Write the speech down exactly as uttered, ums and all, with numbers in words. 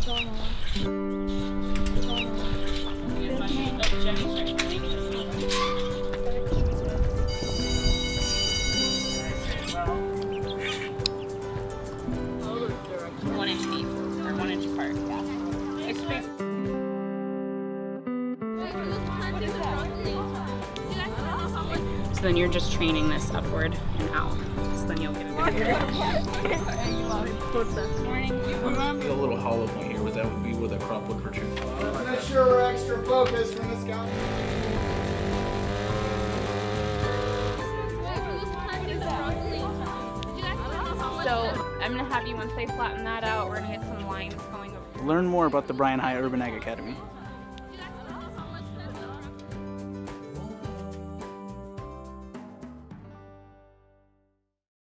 One inch deep, or one inch apart. Yeah. It's pretty. So then you're just training this upward and out. So then you'll get a good A little hollow point here, but that would be where the crop would protrude. Make sure we're extra focused from this guy. So I'm gonna have you, once they flatten that out, we're gonna get some lines going over. Learn more about the Bryan High Urban Ag Academy.